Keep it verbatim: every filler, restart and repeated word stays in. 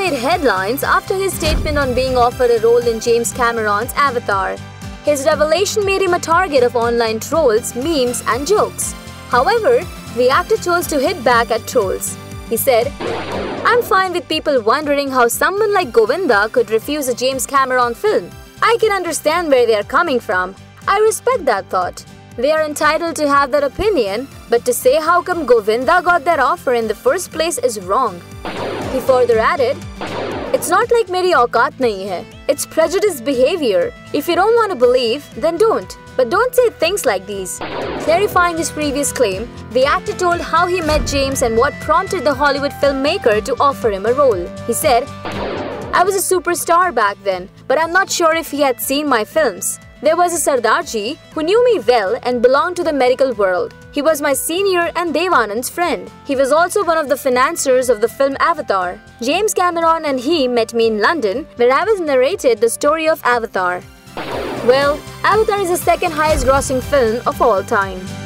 made headlines after his statement on being offered a role in James Cameron's Avatar. His revelation made him a target of online trolls, memes and jokes. However, the actor chose to hit back at trolls. He said, "I'm fine with people wondering how someone like Govinda could refuse a James Cameron film. I can understand where they are coming from. I respect that thought. They are entitled to have their opinion, but to say how come Govinda got that offer in the first place is wrong." He further added, "It's not like meri auqat nahi hai. It's prejudiced behavior. If you don't want to believe, then don't. But don't say things like these." Clarifying his previous claim, the actor told how he met James and what prompted the Hollywood filmmaker to offer him a role. He said, "I was a superstar back then, but I'm not sure if he had seen my films. There was a Sardarji who knew me well and belonged to the medical world. He was my senior and Dev Anand's friend. He was also one of the financiers of the film Avatar. James Cameron and he met me in London, where I was narrated the story of Avatar." Well, Avatar is the second highest grossing film of all time.